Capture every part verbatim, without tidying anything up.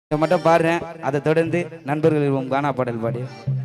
மட்டும் பாடுறேன். அதை தொடர்ந்து நண்பர்கள் கானா பாடல் பாடி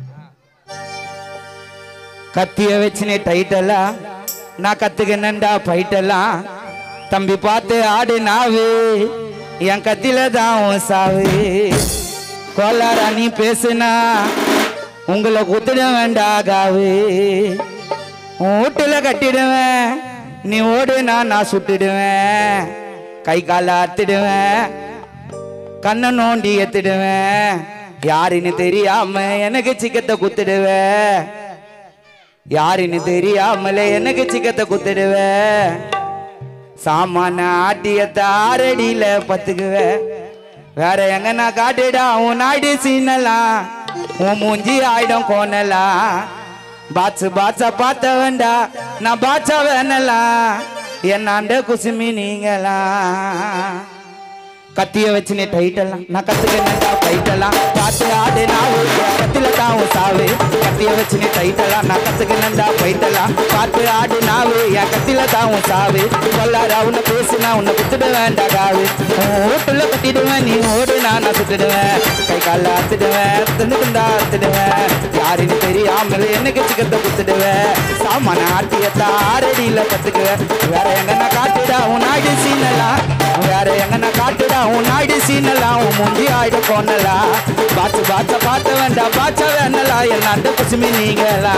கத்திய வச்சுனே டைட்டலா நான் கத்துக்கணுண்டா பைட்டலாம் தம்பி பார்த்து ஆடு நாவு என் கத்தில தான் சாவு கோலாரா நீ பேசுனா உங்களை குத்துட வேண்டாகாவு வீட்டுல கட்டிடுவேன் நீ ஓடுனா நான் சுட்டுடுவேன் கை கால அத்துடுவேன் கண்ணை நோண்டி எத்துடுவேன் யாருன்னு தெரியாம எனக்கு சிக்கத்தை குத்துடுவேன் யாருன்னு தெரியாமல எனக்கு சிக்கத்தை குத்துடுவேன் சாமான ஆட்டியத்தை ஆரடியில பத்துக்குவேன் வேற எங்க நான் காட்டுடா உன் நாடு சீனலாம் உன் மூஞ்சி ஆயிடும் கோணலாம் பாச்சு பாச்சா பார்த்த வேண்டா நான் பாச்சா வேணலாம் என்னாண்ட குசுமி நீங்களாம் கத்திய வச்சுனே டைட்டலாம் நான் கத்துக்கணுண்டா பைட்டலாம் பார்த்து ஆடு நாவு கத்தில தான் சாவு கத்திய வச்சுனே டைட்டலாம் நான் கத்துக்கணுண்டா பைட்டலாம் பார்த்து ஆடு நாவு என் கத்தில தான் சாவு கொல்லாரா உன்னை பேசுனா உன்னை குத்துட வேண்டா காவு வீட்டுல கட்டிடுவேன் நீ ஓடு நான் சுட்டுடுவேன் கை கால அத்துடுவேன் திண்டுக்குண்டா அத்துடுவேன் யாருன்னு தெரியாமல் எனக்கு சிக்கத்தை குத்துடுவேன் சாமான ஆட்டியத்தை ஆரடியில கத்துக்குவேன் வேற எங்க நான் காட்டுடா உன் நாடு சீனலாம் வேற எங்க நான் காட்டுடா உன் நாடு சீனலாம் உன் முந்தி ஆயிட போனலா பாச்சு பாச்ச பார்த்த வேண்டாம் பாச்சா வேணலா என்னாண்ட பசுமி நீங்களா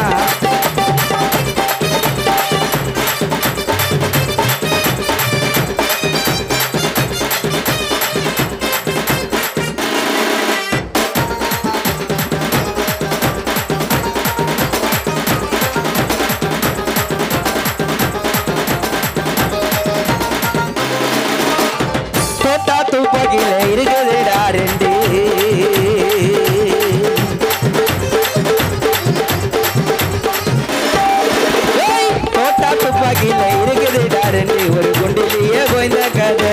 துப்பாக்கில இருக்குதுடா ரெண்டு தோட்டா துப்பாக்கில இருக்குதுடா ரெண்டு ஒரு குண்டிலேயே கோய்ந்த கதை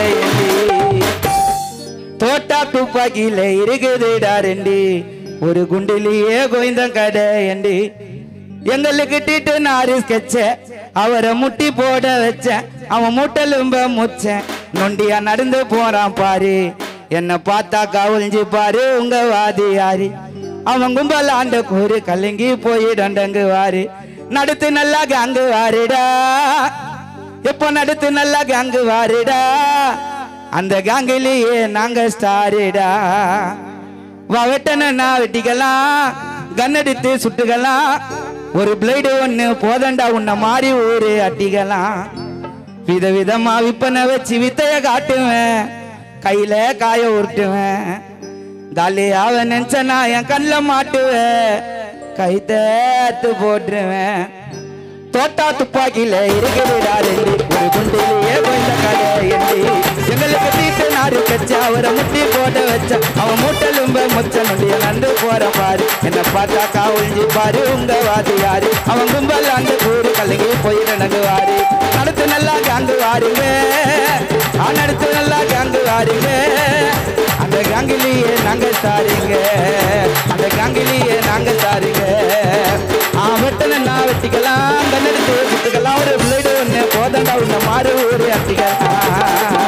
தோட்டா துப்பாக்கில இருக்குதுடா ரெண்டு ஒரு குண்டிலேயே கோய்ந்த கதை எண்டு எங்களுக்கு டிட்டு நாரி ஸ்கெட்ச அவரை முட்டி போட வச்ச அவன் முட்டலும்ப முச்சேன் நொண்டியா நடந்து போறான் பாரு என்ன பார்த்தா கவுஞ்சி பாரு உங்க வாதி யாரு அவன் கும்பல் ஆண்ட கூறு கலங்கி போய் டண்டங்கு வாரு நடுத்து நல்லா கேங்கு வாருடா எப்போ நடுத்து நல்லா கேங்கு வாருடா அந்த கேங்கிலேயே நாங்க ஸ்டாருடா வெட்டனா வெட்டிக்கலாம் கன்னெடுத்து சுட்டுக்கலாம் ஒரு பிளேடு ஒண்ணு போதண்டா உன்ன மாறி ஊரு அட்டிக்கலாம் வித விதமா விப்பனை வச்சு வித்தைய காட்டுவேன் கையில காய உருட்டுவேன் தாலியாவ நினைச்சனா என் கண்ணில் மாட்டுவேன் கை தேத்து போட்டுருவேன் தோட்டா துப்பாக்கில இருக்குதுடா ரெண்டு ஒரு குண்டிலேயே கொஞ்ச கடை எண்டு எங்களுக்கு தீட்டு நாடு கச்ச அவரை முட்டி போட வச்ச அவன் மூட்டலும்ப முச்ச நொண்டிய நண்டு போற பாரு என்ன பார்த்தா காவுஞ்சி பாரு உங்க வாதி யாரு அவன் கும்பல் அந்த கூறு கலங்கி போய் நடங்குவாரு நடத்து நல்லா கேங்கு வாருங்க நடத்து நல்லா கேங்கு வாருங்க அந்த கேங்கிலேயே நாங்க சாருங்க அந்த கேங்கிலேயே நாங்க சாருங்க வெட்டன நான் வெட்டிக்கலாம் கண்ணெடுத்து சுட்டுக்கலாம் ஒரு பிளேடு ஒண்ணு போதண்டா உன்ன மாறு ஊரு அட்டிக்கலாம்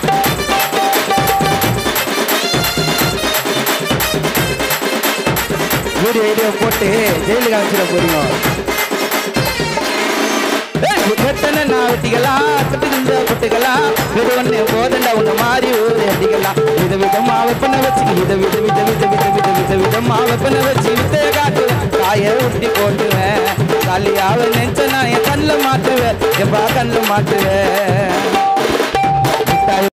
வீடியோ வீடியோ போட்டு ஜெயிலுக்கு அமைச்சிட போறீங்க வெட்டன நான் வெட்டிக்கலாம் கட்டுக்கின்ற குட்டுக்கலாம் வீடு ஒண்ணு போதண்டா உன்ன மாறி ஊரு அட்டிக்கலாம் வித விதமா வெப்பனை வச்சு வித வித வித வித வித வித வித விதமா வெப்பனை வச்சு வித்தைய காட்டுவேன் காய உட்டி போட்டுவேன் காலியாவ நெஞ்சனா என் கண்ணில் மாட்டுவேன் எப்பா கண்ணில் மாட்டுவேன்